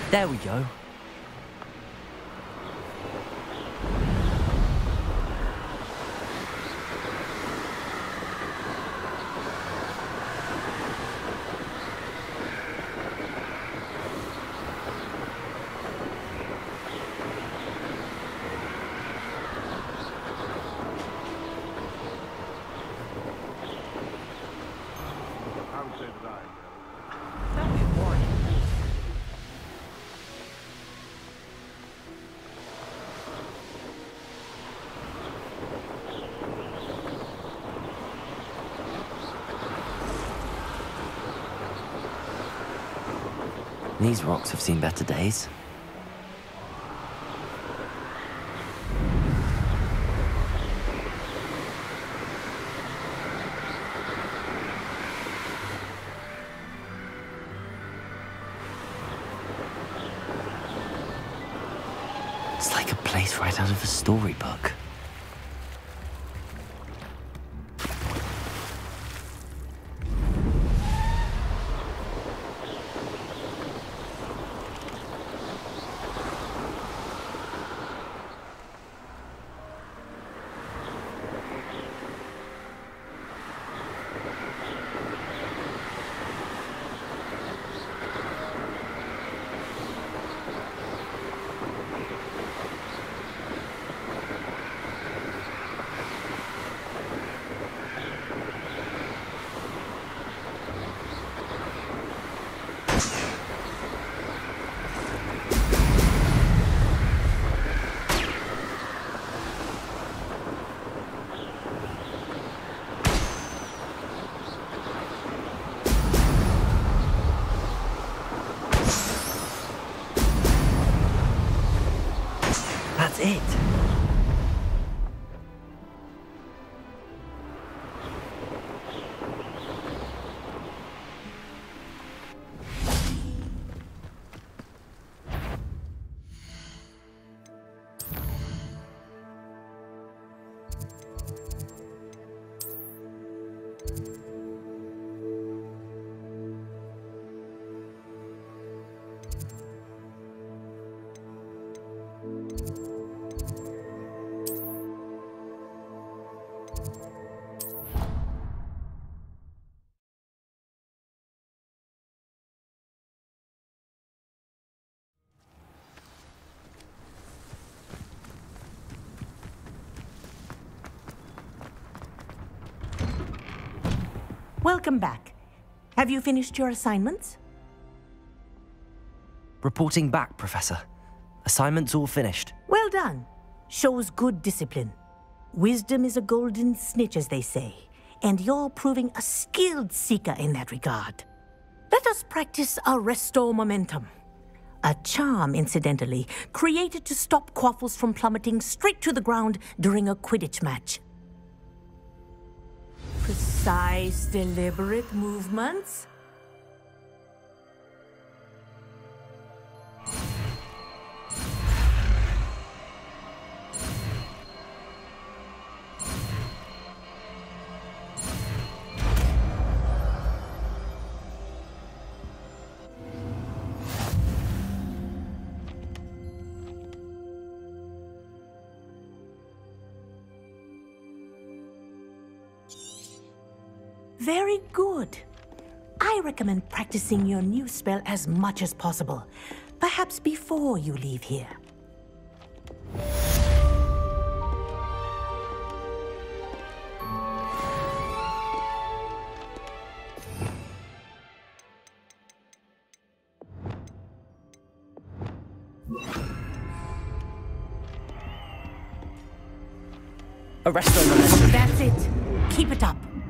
There we go. These rocks have seen better days. It's like a place right out of a storybook. That's it. Welcome back. Have you finished your assignments? Reporting back, Professor. Assignment's all finished. Well done. Shows good discipline. Wisdom is a golden snitch, as they say, and you're proving a skilled seeker in that regard. Let us practice our Restore Momentum. A charm, incidentally, created to stop Quaffles from plummeting straight to the ground during a Quidditch match. Precise, deliberate movements. Very good. I recommend practicing your new spell as much as possible, perhaps before you leave here. A Restore Momentum. That's it. Keep it up.